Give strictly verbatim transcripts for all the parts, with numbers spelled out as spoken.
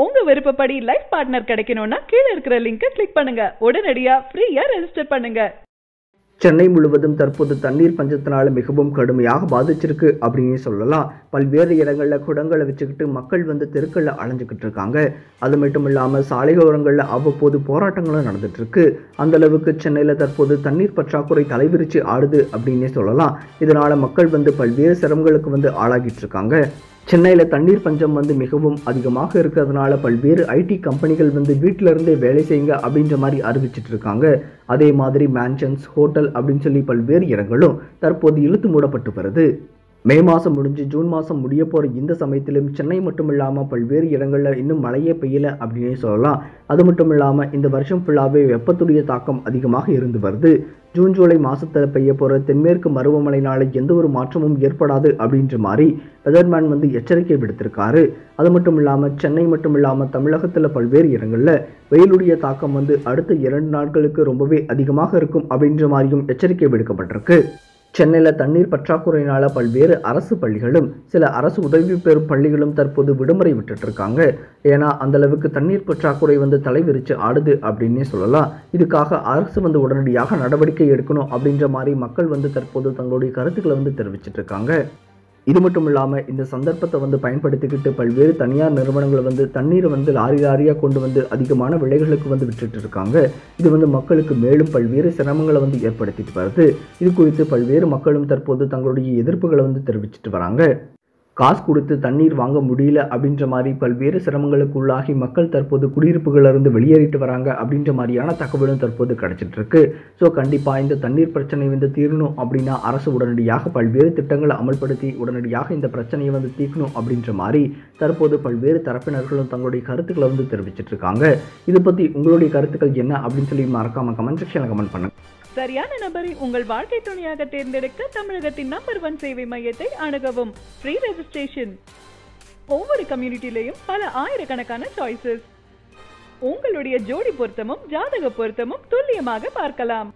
உங்க விருப்பப்படி life partner கிடைக்கணும்னா கீழ இருக்கிற லிங்கை கிளிக் பண்ணுங்க. உடனடியா ஃப்ரீயா ரெஜிஸ்டர் பண்ணுங்க. சென்னை முழுவதும் தற்போது தண்ணீர் பஞ்சத்தினால மிகவும் கடுமையாக பாதிச்சிருக்கு அப்படின்னு சொல்லலாம். பல்வேறு இடங்கள்ல குடங்களை வச்சுக்கிட்டு மக்கள் வந்து தெருக்கள்ல அலைஞ்சுக்கிட்டு இருக்காங்க. அது மட்டும் இல்லாமல் சாலையோரங்களில் அவ்வப்போது போராட்டங்களும் நடந்துட்டு இருக்கு. அந்த அளவுக்கு சென்னையில் தற்போது தண்ணீர் பற்றாக்குறை தலைவிரிச்சு ஆடுது அப்படின்னே சொல்லலாம். இதனால மக்கள் வந்து பல்வேறு சிரமங்களுக்கு வந்து ஆளாகிட்டு இருக்காங்க. சென்னையில் தண்ணீர் பஞ்சம் வந்து மிகவும் அதிகமாக இருக்கிறதுனால பல்வேறு ஐடி கம்பெனிகள் வந்து வீட்டிலிருந்தே வேலை செய்யுங்க அப்படின்ற மாதிரி அறிவிச்சிட்டு இருக்காங்க. அதே மாதிரி மேன்ஷன்ஸ், ஹோட்டல் அப்படின்னு சொல்லி பல்வேறு இடங்களும் தற்போது இழுத்து மூடப்பட்டு வருது. மே மாதம் முடிஞ்சு ஜூன் மாதம் முடிய போகிற இந்த சமயத்திலும் சென்னை மட்டும் இல்லாமல் பல்வேறு இடங்களில் இன்னும் மழையே பெய்யலை அப்படின்னே சொல்லலாம். அது மட்டும் இல்லாமல் இந்த வருஷம் ஃபுல்லாகவே வெப்பத்துடைய தாக்கம் அதிகமாக இருந்து வருது. ஜூன் ஜூலை மாதத்தில் பெய்ய போகிற தென்மேற்கு பருவமழையினால எந்த ஒரு மாற்றமும் ஏற்படாது அப்படின்ற மாதிரி வெதர்மேன் வந்து எச்சரிக்கை விடுத்திருக்காரு. அது மட்டும் இல்லாமல் சென்னை மட்டும் இல்லாமல் தமிழகத்தில் பல்வேறு இடங்களில் வெயிலுடைய தாக்கம் வந்து அடுத்த இரண்டு நாட்களுக்கு ரொம்பவே அதிகமாக இருக்கும் அப்படின்ற மாதிரியும் எச்சரிக்கை விடுக்கப்பட்டிருக்கு. சென்னையில் தண்ணீர் பற்றாக்குறையினால பல்வேறு அரசு பள்ளிகளும் சில அரசு உதவி பெறும் பள்ளிகளும் தற்போது விடுமுறை விட்டுட்டு இருக்காங்க. ஏன்னா அந்த அளவுக்கு தண்ணீர் பற்றாக்குறை வந்து தலைவிரிச்சு ஆடுது அப்படின்னே சொல்லலாம். இதுக்காக அரசு வந்து உடனடியாக நடவடிக்கை எடுக்கணும் அப்படின்ற மாதிரி மக்கள் வந்து தற்போது தங்களுடைய கருத்துக்களை வந்து தெரிவிச்சிட்டு இருக்காங்க. இது மட்டும் இல்லாமல் இந்த சந்தர்ப்பத்தை வந்து பயன்படுத்திக்கிட்டு பல்வேறு தனியார் நிறுவனங்கள் வந்து தண்ணீரை வந்து லாரி லாரியாக கொண்டு வந்து அதிகமான விலைகளுக்கு வந்து விட்டுட்டு இருக்காங்க. இது வந்து மக்களுக்கு மேலும் பல்வேறு சிரமங்களை வந்து ஏற்படுத்திட்டு வருது. இது குறித்து பல்வேறு மக்களும் தற்போது தங்களுடைய எதிர்ப்புகளை வந்து தெரிவிச்சிட்டு வராங்க. காசு கொடுத்து தண்ணீர் வாங்க முடியல அப்படின்ற மாதிரி பல்வேறு சிரமங்களுக்கு உள்ளாகி மக்கள் தற்போது குடியிருப்புகளிலிருந்து வெளியேறிட்டு வராங்க அப்படின்ற மாதிரியான தகவலும் தற்போது கிடைச்சிட்டு இருக்கு. ஸோ கண்டிப்பாக இந்த தண்ணீர் பிரச்சனை வந்து தீரணும் அப்படின்னா அரசு உடனடியாக பல்வேறு திட்டங்களை அமல்படுத்தி உடனடியாக இந்த பிரச்சனையை வந்து தீர்க்கணும் அப்படின்ற மாதிரி தற்போது பல்வேறு தரப்பினர்களும் தங்களுடைய கருத்துக்களை வந்து தெரிவிச்சிட்டு இருக்காங்க. இது பற்றி உங்களுடைய கருத்துக்கள் என்ன அப்படின்னு சொல்லி மறக்காம கமெண்ட் செக்ஷனில் கமெண்ட் பண்ணுங்க. சரியான நபரை உங்கள் வாழ்க்கை துணையாக தேர்ந்தெடுக்க தமிழகத்தின் நம்பர் ஒன் சேவை மையத்தை அணுகவும். Free registration. ஒவ்வொரு கம்யூனிட்டிலையும் பல ஆயிரக்கணக்கான சாய்ஸஸ். உங்களுடைய ஜோடி பொருத்தமும் ஜாதக பொருத்தமும் துல்லியமாக பார்க்கலாம்.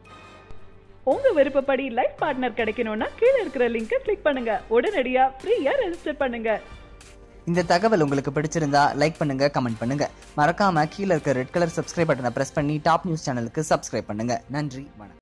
உங்க விருப்பப்படி லைஃப் பார்ட்னர் கிடைக்கணும்னா கீழ இருக்கிற லிங்கை கிளிக் பண்ணுங்க. உடனடியா ஃப்ரீயா ரெஜிஸ்டர் பண்ணுங்க. இந்த தகவல் உங்களுக்கு பிடிச்சிருந்தா லைக் பண்ணுங்க, கமெண்ட் பண்ணுங்க. மறக்காம கீழே இருக்க ரெட் கலர் சப்ஸ்கிரைப் பட்டனை பிரஸ் பண்ணி டாப் நியூஸ் சேனலுக்கு சப்ஸ்கிரைப் பண்ணுங்க. நன்றி, வணக்கம்.